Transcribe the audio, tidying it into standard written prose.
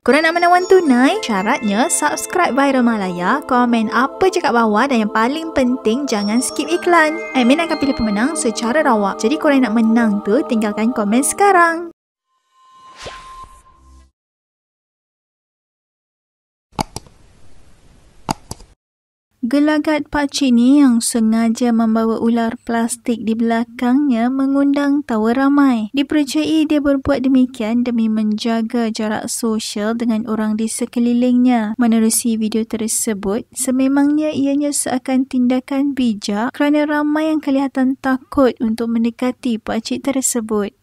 Korang nak menawan tunai? Syaratnya subscribe Viral Malaya, komen apa je kat bawah dan yang paling penting jangan skip iklan. Admin akan pilih pemenang secara rawak. Jadi korang nak menang tu tinggalkan komen sekarang. Gelagat pakcik ni yang sengaja membawa ular plastik di belakangnya mengundang tawa ramai. Dipercayai dia berbuat demikian demi menjaga jarak sosial dengan orang di sekelilingnya. Menerusi video tersebut, sememangnya ianya seakan tindakan bijak kerana ramai yang kelihatan takut untuk mendekati pakcik tersebut.